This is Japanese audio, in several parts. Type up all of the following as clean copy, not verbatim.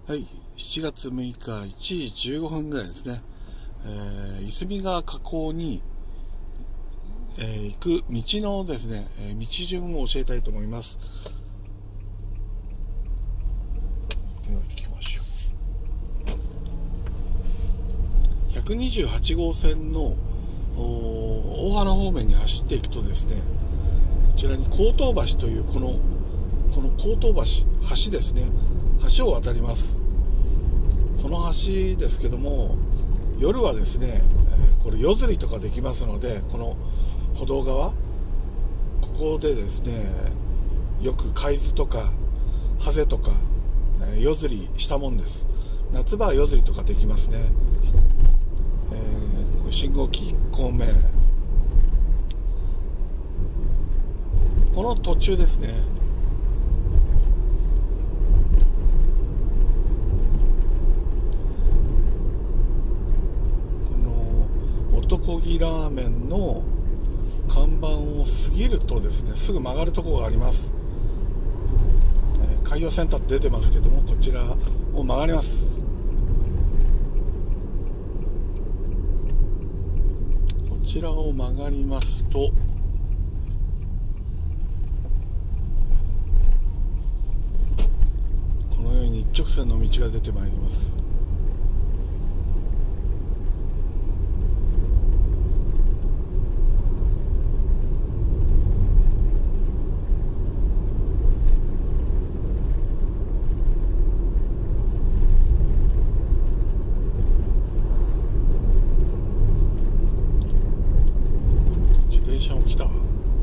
はい、7月6日1時15分ぐらいですね。いすみ川河口に、行く道のですね、道順を教えたいと思います。では行きましょう。128号線の大原方面に走っていくとですね、こちらに江東橋というこの江東橋ですね、橋を渡ります。この橋ですけども、夜はですね、これ夜釣りとかできますので、この歩道側、ここでですね、よく海図とかハゼとか夜釣りしたもんです。夏場は夜釣りとかできますね。これ信号機1個目、この途中ですね。男気ラーメンの看板を過ぎるとですね、すぐ曲がるところがあります。海洋センターって出てますけども、こちらを曲がります。こちらを曲がりますと、このように一直線の道が出てまいります。来た。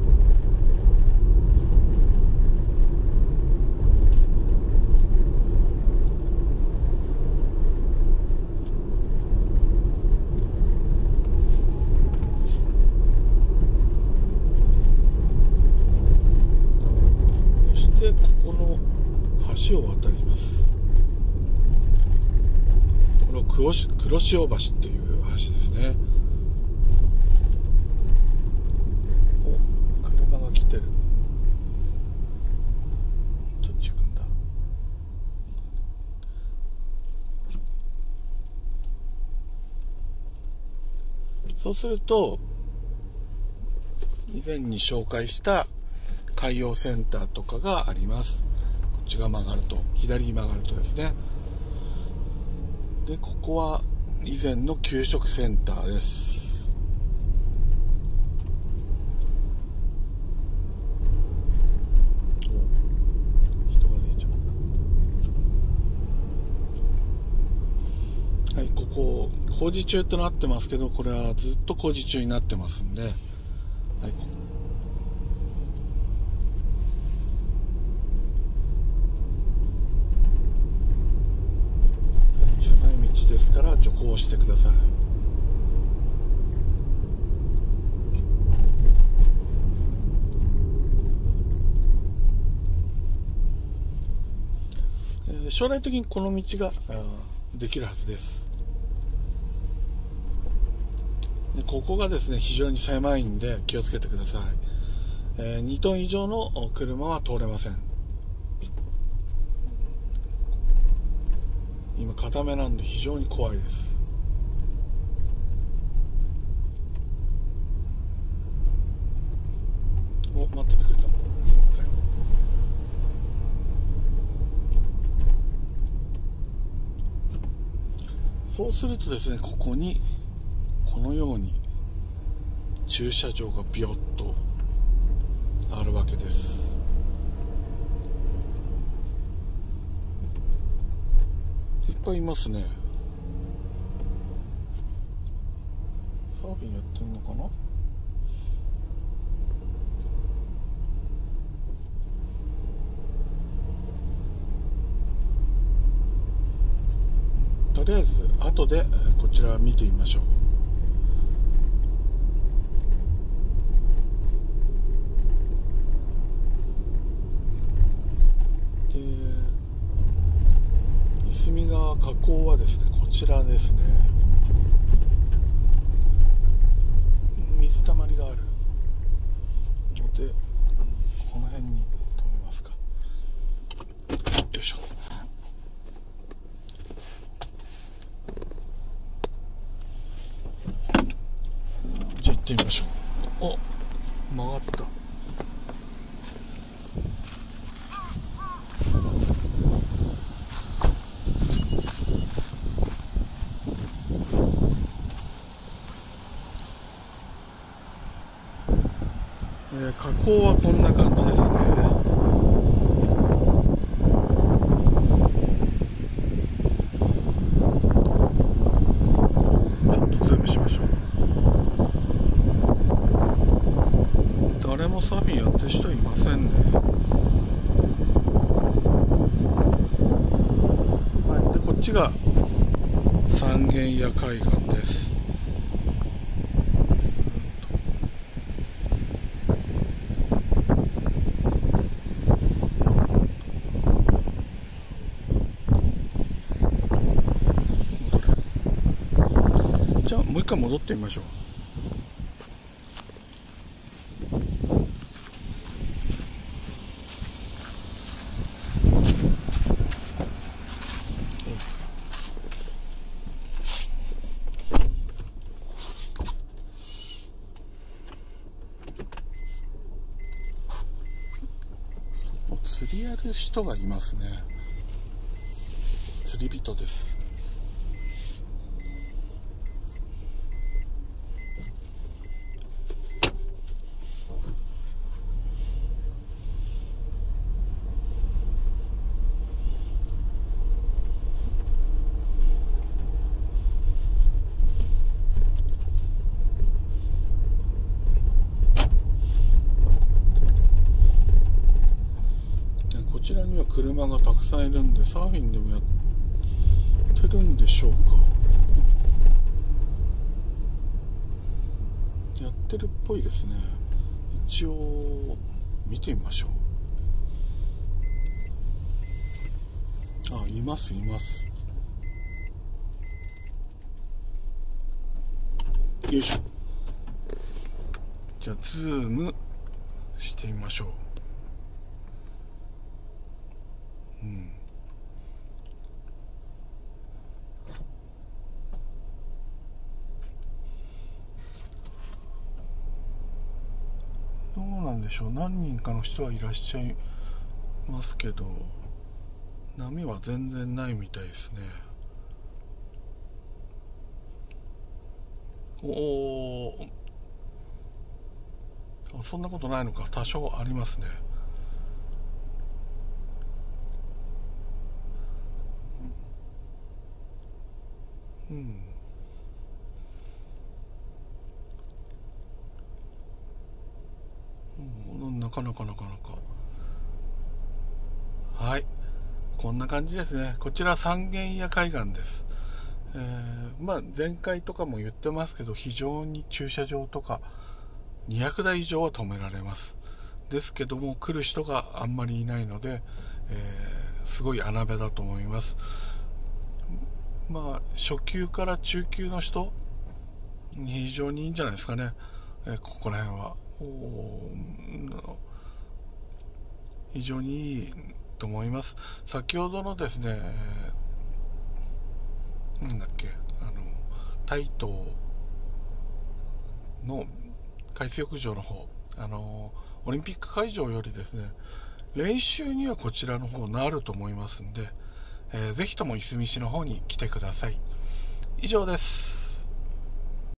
そしてここの橋を渡ります。この黒潮橋っていう橋ですね。来てる。どっち行くんだ。そうすると、以前に紹介した海洋センターとかがあります。こっちが曲がると、左に曲がるとですね。で、ここは以前の給食センターです。はい、ここ工事中となってますけど、これはずっと工事中になってますんで、はい、狭い道ですから徐行してください。将来的にこの道ができるはずです。でここがですね、非常に狭いんで気をつけてください。2トン以上の車は通れません。今固めなんで非常に怖いです。お、待っててくれた。すいません。そうするとですね、ここにこのように駐車場がビヨッとあるわけです。いっぱいいますね。サーフィンやってんのかな。とりあえず後でこちら見てみましょう。で、いすみ川河口はですね、こちらですね。水たまりがあるので、この辺に止めますか。よいしょ。 ってみましょう。お、曲がった。河口はこんな感じですね。ちょっとズームしましょう。誰もサーフィンやってる人いませんね。はい、でこっちが三軒屋海岸です。じゃあもう一回戻ってみましょう。釣りやる人がいますね。釣り人です。こちらには車がたくさんいるんで、サーフィンでもやってるんでしょうか。やってるっぽいですね。一応見てみましょう。あ、いますいます。よいしょ。じゃあズームしてみましょう。どうなんでしょう。何人かの人はいらっしゃいますけど、波は全然ないみたいですね。おー、そんなことないのか。多少ありますね。なかなかはい、こんな感じですね。こちら三軒屋海岸です。前回とかも言ってますけど、非常に駐車場とか200台以上は止められます。ですけども来る人があんまりいないので、すごい穴場だと思います。初級から中級の人に非常にいいんじゃないですかね。ここら辺は非常にいいと思います。先ほどのですね、なんだっけ、台東の海水浴場の方、オリンピック会場よりですね、練習にはこちらの方なると思いますんで、ぜひともいすみ市の方に来てください。以上です。